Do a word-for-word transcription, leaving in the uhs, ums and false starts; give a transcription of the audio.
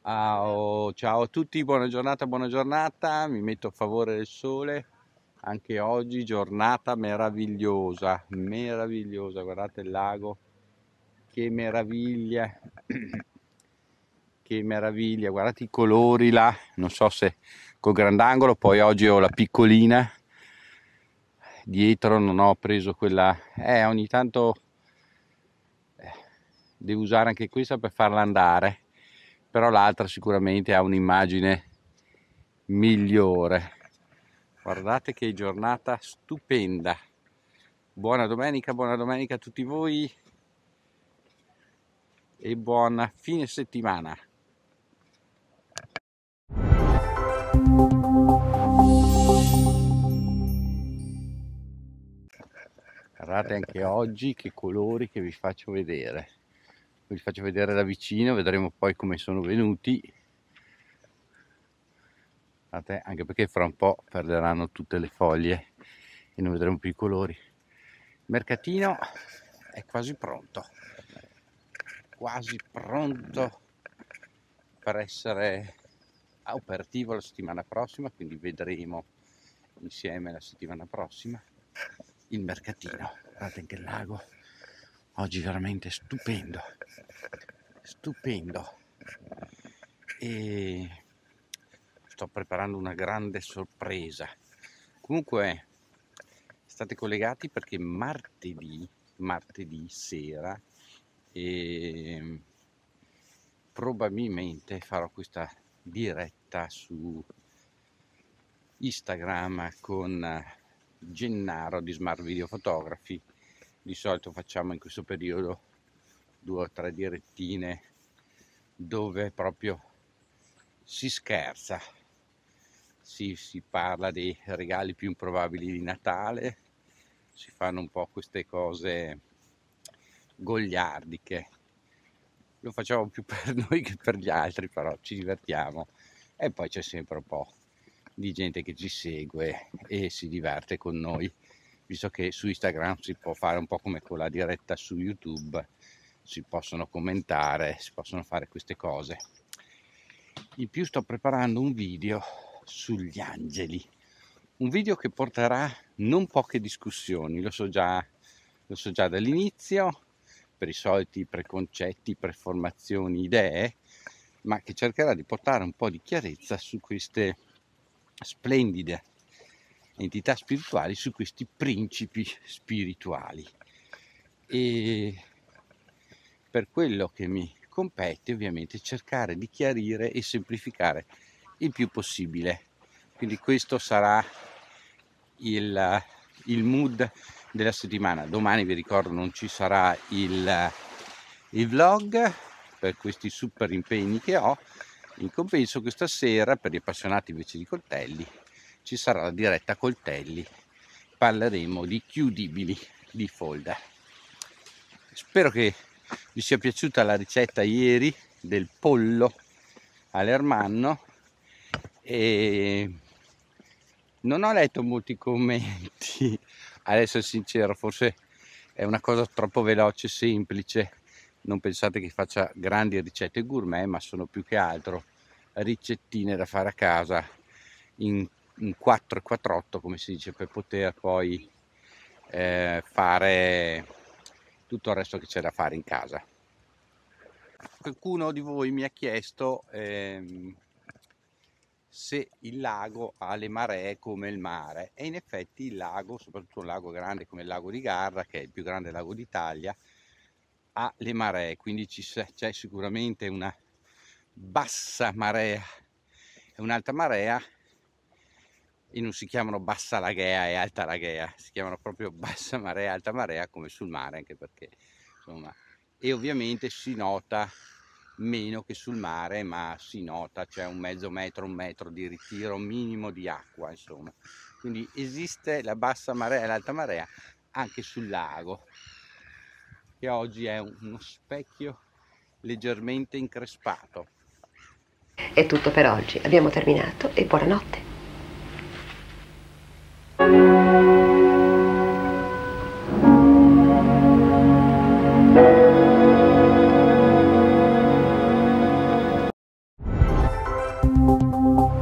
Ciao, ciao a tutti, buona giornata, buona giornata, mi metto a favore del sole, anche oggi giornata meravigliosa, meravigliosa, guardate il lago, che meraviglia, che meraviglia, guardate i colori là, non so se col grandangolo, poi oggi ho la piccolina, dietro non ho preso quella, eh ogni tanto eh, devo usare anche questa per farla andare, però l'altra sicuramente ha un'immagine migliore. Guardate che giornata stupenda. Buona domenica, buona domenica a tutti voi e buona fine settimana. Guardate anche oggi che colori che vi faccio vedere. Vi faccio vedere da vicino, vedremo poi come sono venuti. Guardate, anche perché fra un po' perderanno tutte le foglie e non vedremo più i colori. Il mercatino è quasi pronto, quasi pronto per essere operativo la settimana prossima, quindi vedremo insieme la settimana prossima il mercatino. Guardate anche il lago, oggi veramente stupendo, stupendo. E sto preparando una grande sorpresa. Comunque state collegati perché martedì, martedì sera e probabilmente farò questa diretta su Instagram con Gennaro di Smart Video Photography. Di solito facciamo in questo periodo due o tre direttine dove proprio si scherza, si, si parla dei regali più improbabili di Natale, si fanno un po' queste cose goliardiche. Lo facciamo più per noi che per gli altri, però ci divertiamo e poi c'è sempre un po' di gente che ci segue e si diverte con noi, visto che su Instagram si può fare un po' come con la diretta su YouTube, si possono commentare, si possono fare queste cose. In più sto preparando un video sugli angeli, un video che porterà non poche discussioni, lo so già, lo so già dall'inizio, per i soliti preconcetti, preformazioni, idee, ma che cercherà di portare un po' di chiarezza su queste splendide entità spirituali, su questi principi spirituali. E per quello che mi compete ovviamente cercare di chiarire e semplificare il più possibile. Quindi questo sarà il, il mood della settimana. Domani vi ricordo non ci sarà il, il vlog per questi super impegni che ho. In compenso questa sera, per gli appassionati invece di coltelli, ci sarà la diretta coltelli. Parleremo di chiudibili di folder. Spero che vi sia piaciuta la ricetta ieri del pollo all'ermanno e non ho letto molti commenti, ad essere sincero, forse è una cosa troppo veloce e semplice. Non pensate che faccia grandi ricette gourmet, ma sono più che altro ricettine da fare a casa in, in quattro e quattr'otto, come si dice, per poter poi eh, fare tutto il resto che c'è da fare in casa. Qualcuno di voi mi ha chiesto ehm, se il lago ha le maree come il mare, e in effetti il lago, soprattutto un lago grande come il lago di Garda, che è il più grande lago d'Italia, ha le maree, quindi ci, c'è sicuramente una bassa marea e un'alta marea, e non si chiamano bassa laghea e alta laghea, si chiamano proprio bassa marea e alta marea, come sul mare, anche perché insomma, e ovviamente si nota meno che sul mare, ma si nota, c'è un mezzo metro, un metro di ritiro minimo di acqua, insomma. Quindi esiste la bassa marea e l'alta marea anche sul lago, che oggi è uno specchio leggermente increspato. È tutto per oggi, abbiamo terminato e buonanotte. Ciao.